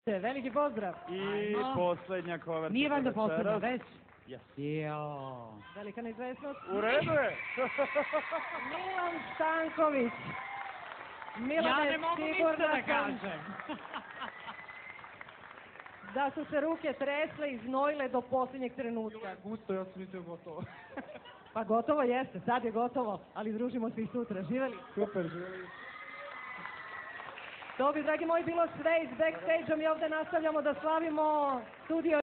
Veliki pozdrav. I posljednja koverta. Nije valjda posljednja, već? Yes. Velika neizvesnost. U redu je. Milan Stanković. Ja ne mogu ništa da kažem. Da su se ruke tresle i znojile do posljednjeg trenutka. Gusto, ja sam mislio gotovo. Pa gotovo jeste, sad je gotovo, ali družimo se i sutra. Živeli? Super, živeli. To bi, dragi moji, bilo sve iz backstage-a. Mi ovdje nastavljamo da slavimo studio